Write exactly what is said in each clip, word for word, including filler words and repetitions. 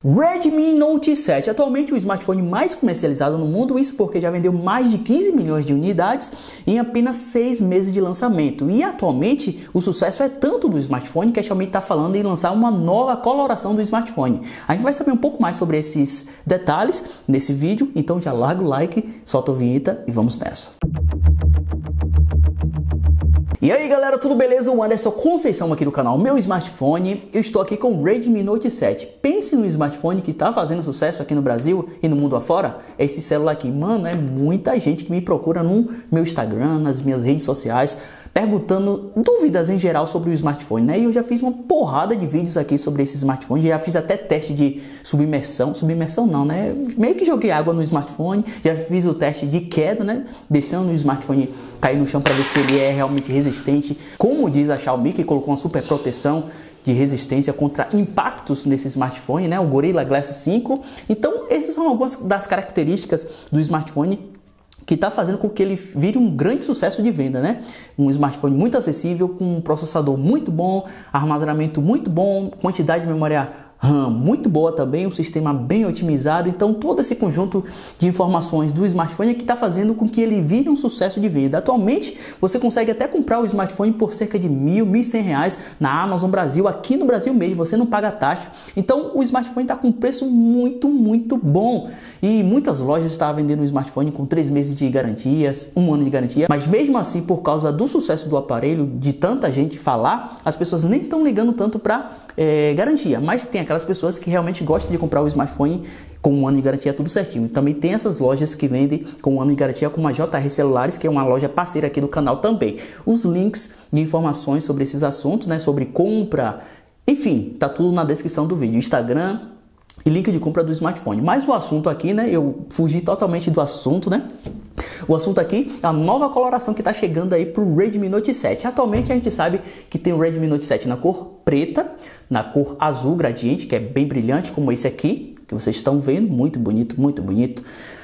Redmi Note sete, atualmente o smartphone mais comercializado no mundo, isso porque já vendeu mais de quinze milhões de unidades em apenas seis meses de lançamento. E atualmente o sucesso é tanto do smartphone que a Xiaomi está falando em lançar uma nova coloração do smartphone. A gente vai saber um pouco mais sobre esses detalhes nesse vídeo, então já larga o like, solta a vinheta e vamos nessa. E aí galera, tudo beleza? O Anderson Conceição aqui do canal Meu Smartphone. Eu estou aqui com o Redmi Note sete. Pense no smartphone que está fazendo sucesso aqui no Brasil e no mundo afora. Esse celular aqui, mano, é muita gente que me procura no meu Instagram, nas minhas redes sociais, perguntando dúvidas em geral sobre o smartphone, né? E eu já fiz uma porrada de vídeos aqui sobre esse smartphone, já fiz até teste de submersão, submersão não, né? Meio que joguei água no smartphone, já fiz o teste de queda, né? Deixando o smartphone cair no chão para ver se ele é realmente resistente, como diz a Xiaomi, que colocou uma super proteção de resistência contra impactos nesse smartphone, né? O Gorilla Glass cinco. Então, essas são algumas das características do smartphone que está fazendo com que ele vire um grande sucesso de venda, né? Um smartphone muito acessível, com um processador muito bom, armazenamento muito bom, quantidade de memória RAM muito boa também, um sistema bem otimizado. Então todo esse conjunto de informações do smartphone é que está fazendo com que ele vire um sucesso de venda. Atualmente você consegue até comprar o smartphone por cerca de mil, mil e cem reais na Amazon Brasil, aqui no Brasil mesmo, você não paga taxa. Então o smartphone está com um preço muito, muito bom. E muitas lojas estavam vendendo o smartphone com três meses de garantias, um ano de garantia. Mas mesmo assim, por causa do sucesso do aparelho, de tanta gente falar, as pessoas nem estão ligando tanto para é, garantia. Mas tem aquelas pessoas que realmente gostam de comprar o smartphone com um ano de garantia, tudo certinho. Também tem essas lojas que vendem com um ano de garantia, como a J R Celulares, que é uma loja parceira aqui do canal também. Os links de informações sobre esses assuntos, né, sobre compra, enfim, tá tudo na descrição do vídeo. Instagram e link de compra do smartphone. Mas o assunto aqui, né, eu fugi totalmente do assunto, né? O assunto aqui é a nova coloração que está chegando aí para o Redmi Note sete. Atualmente a gente sabe que tem o Redmi Note sete na cor preta, na cor azul gradiente, que é bem brilhante, como esse aqui, que vocês estão vendo, muito bonito, muito bonito.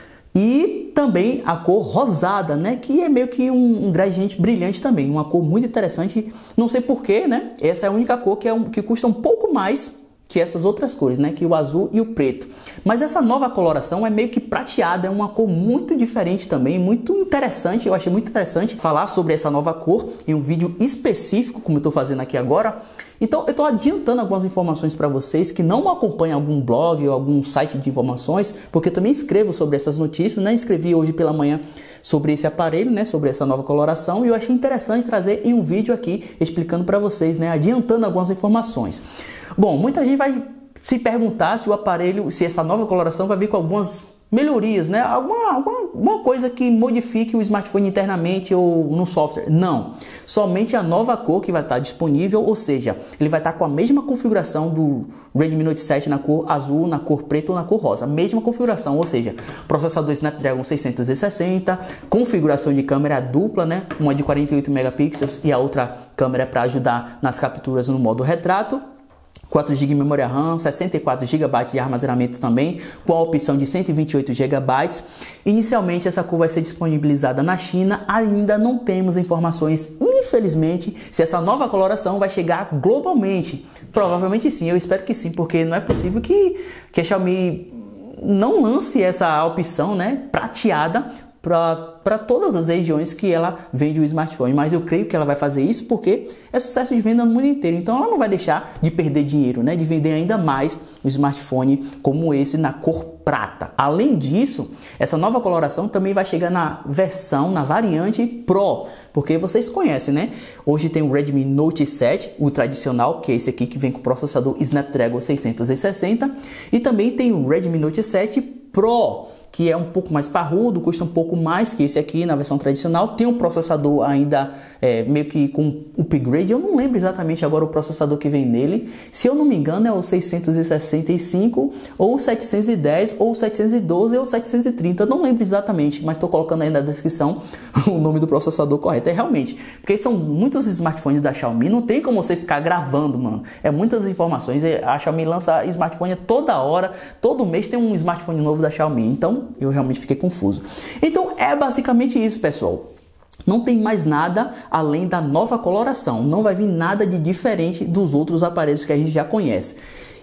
E também a cor rosada, né, que é meio que um, um gradiente brilhante também, uma cor muito interessante. Não sei porquê, né? Essa é a única cor que, é um, que custa um pouco mais que essas outras cores, né, que o azul e o preto. Mas essa nova coloração é meio que prateada, é uma cor muito diferente também, muito interessante. Eu achei muito interessante falar sobre essa nova cor em um vídeo específico, como eu estou fazendo aqui agora. Então eu estou adiantando algumas informações para vocês que não acompanham algum blog ou algum site de informações, porque eu também escrevo sobre essas notícias, né? Escrevi hoje pela manhã sobre esse aparelho, né, sobre essa nova coloração, e eu achei interessante trazer em um vídeo aqui explicando para vocês, né, adiantando algumas informações. Bom, muita gente vai se perguntar se o aparelho, se essa nova coloração vai vir com algumas melhorias, né? Alguma, alguma, alguma coisa que modifique o smartphone internamente ou no software. Não, somente a nova cor que vai estar disponível, ou seja, ele vai estar com a mesma configuração do Redmi Note sete na cor azul, na cor preta ou na cor rosa. Mesma configuração, ou seja, processador Snapdragon seiscentos e sessenta, configuração de câmera dupla, né? Uma de quarenta e oito megapixels e a outra câmera para ajudar nas capturas no modo retrato. quatro gigas de memória RAM, sessenta e quatro gigabytes de armazenamento também, com a opção de cento e vinte e oito gigabytes. Inicialmente essa cor vai ser disponibilizada na China, ainda não temos informações, infelizmente, se essa nova coloração vai chegar globalmente. Provavelmente sim, eu espero que sim, porque não é possível que, que a Xiaomi não lance essa opção, né, prateada, para todas as regiões que ela vende o smartphone. Mas eu creio que ela vai fazer isso porque é sucesso de venda no mundo inteiro. Então ela não vai deixar de perder dinheiro, né? De vender ainda mais um smartphone como esse na cor prata. Além disso, essa nova coloração também vai chegar na versão, na variante Pro, porque vocês conhecem, né? Hoje tem o Redmi Note sete, o tradicional, que é esse aqui que vem com o processador Snapdragon seiscentos e sessenta, e também tem o Redmi Note sete Pro, que é um pouco mais parrudo, custa um pouco mais que esse aqui na versão tradicional. Tem um processador ainda é, meio que com upgrade, eu não lembro exatamente agora o processador que vem nele. Se eu não me engano é o seiscentos e sessenta e cinco, ou o setecentos e dez, ou o setecentos e doze, ou o setecentos e trinta, eu não lembro exatamente, mas estou colocando aí na descrição o nome do processador correto. É realmente, porque são muitos smartphones da Xiaomi, não tem como você ficar gravando, mano. É muitas informações, a Xiaomi lança smartphone toda hora, todo mês tem um smartphone novo da Xiaomi, então eu realmente fiquei confuso. Então é basicamente isso, pessoal. Não tem mais nada além da nova coloração, não vai vir nada de diferente dos outros aparelhos que a gente já conhece.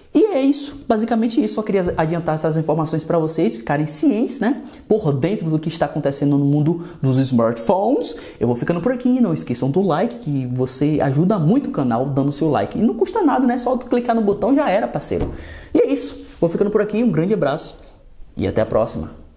E é isso, basicamente isso. Só queria adiantar essas informações para vocês ficarem cientes, né? Por dentro do que está acontecendo no mundo dos smartphones. Eu vou ficando por aqui, não esqueçam do like, que você ajuda muito o canal dando seu like. E não custa nada, né? Só clicar no botão já era, parceiro. E é isso, vou ficando por aqui, um grande abraço e até a próxima.